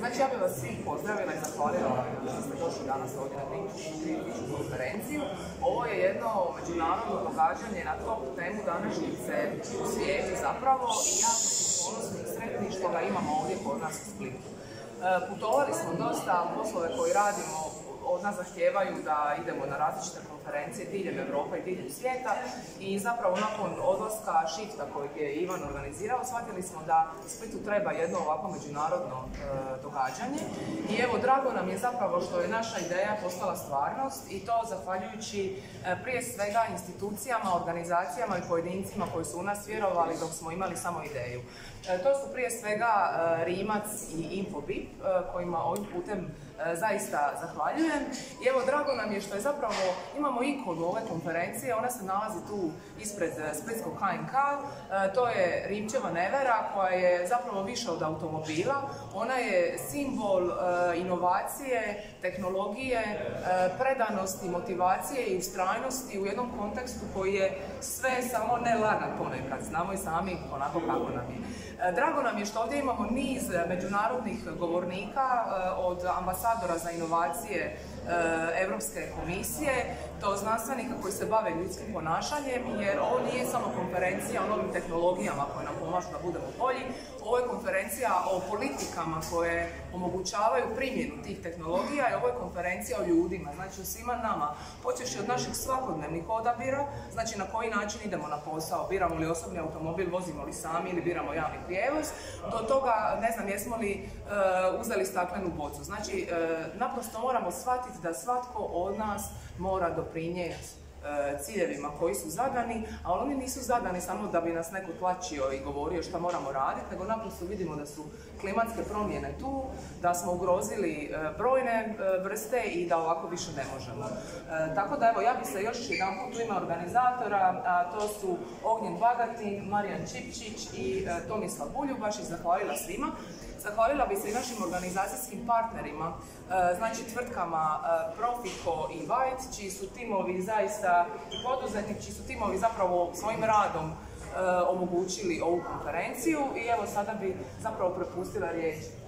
Znači, ja bih vas svih pozdravila i zahvalila što ste došli danas ovdje na Greenpeace konferenciju. Ovo je jedno međunarodno događanje na top temu današnjice u svijetu zapravo i jako smo ponosni i sretni što ga imamo ovdje kod nas u Splitu. Putovali smo dosta, poslove koji radimo od nas zahtijevaju da idemo na različite konferencije diljem Europe i diljem svijeta i zapravo nakon odlaska šifta kojeg je Ivan organizirao, shvatili smo da Splitu treba jedno ovako međunarodno događanje i evo drago nam je zapravo što je naša ideja postala stvarnost i to zahvaljujući prije svega institucijama, organizacijama i pojedincima koji su u nas vjerovali dok smo imali samo ideju. To su prije svega Rimac i Infobip kojima ovim putem zaista zahvaljujem. I evo, drago nam je što je zapravo, imamo ikonu ove konferencije, ona se nalazi tu ispred Splitskog HNK, to je Rimčeva Nevera koja je zapravo više od automobila, ona je simbol inovacije, tehnologije, predanosti, motivacije i ustrajnosti u jednom kontekstu koji je sve samo ne lagan ponekad, znamo i sami onako kako nam je. Drago nam je što ovdje imamo niz međunarodnih govornika od ambasadora za inovacije Europske komisije do znanstvenika koji se bave ljudskim ponašanjem, jer ovo nije samo konferencija o novim tehnologijama koje nam pomažu da budemo bolji, ovo je konferencija o politikama koje omogućavaju primjenu tih tehnologija i ovo je konferencija o ljudima, znači o svima nama, počevši od naših svakodnevnih odabira, znači na koji način idemo na posao, biramo li osobni automobil, vozimo li sami ili biramo javni prijevoz, do toga, ne znam, jesmo li uzeli staklenu bocu. Znači, naprosto moramo shvatiti da svatko od nas mora doprinijeti ciljevima koji su zadani, ali oni nisu zadani samo da bi nas neko tlačio i govorio šta moramo raditi, nego naprosto vidimo da su klimatske promjene tu, da smo ugrozili brojne vrste i da ovako više ne možemo. Tako da evo, ja bih se još jedanput u ime organizatora, a to su Ognjen Bagatin, Marijan Čipčić i Tomislav Buljubaš, i zahvalila svima. Zahvalila bi se i našim organizacijskim partnerima, znači tvrtkama Profico i White, čiji su timovi zaista i poduzetnik, čiji su timovi zapravo svojim radom omogućili ovu konferenciju i evo sada bi zapravo prepustila riječ